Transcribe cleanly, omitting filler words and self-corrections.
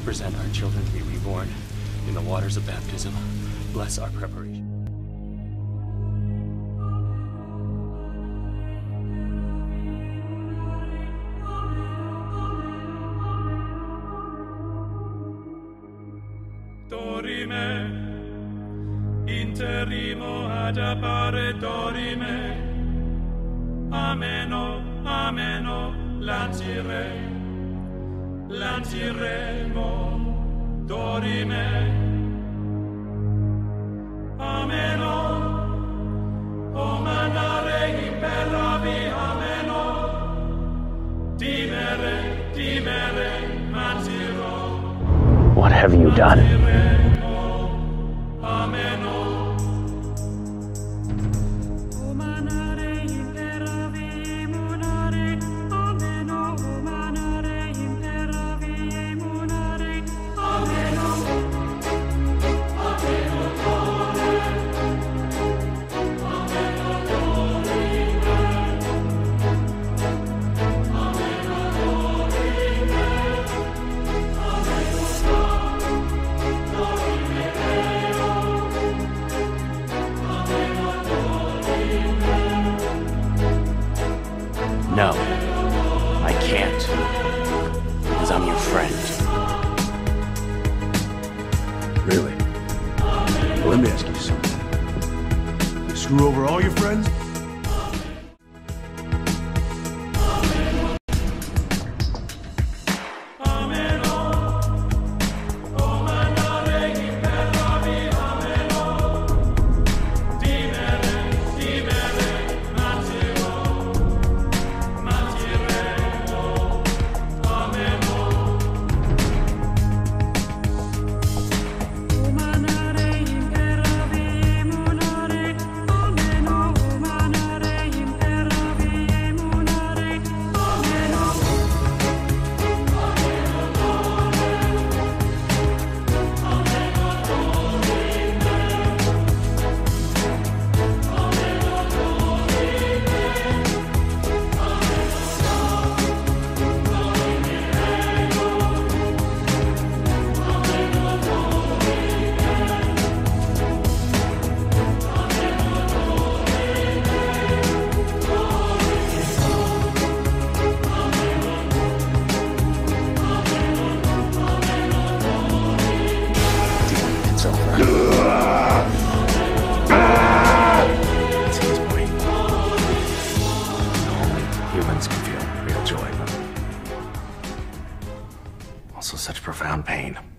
represent our children to be reborn in the waters of baptism. Bless our preparation. Dorime, interimo ad appare dorime, ameno, ameno, lanciremo, dorime, ameno, o mandare imperavi, ameno, dimere, manciro. What have you done? No, I can't, because I'm your friend. Really? Well, let me ask you something. You screw over all your friends? Humans can feel real joy, but also such profound pain.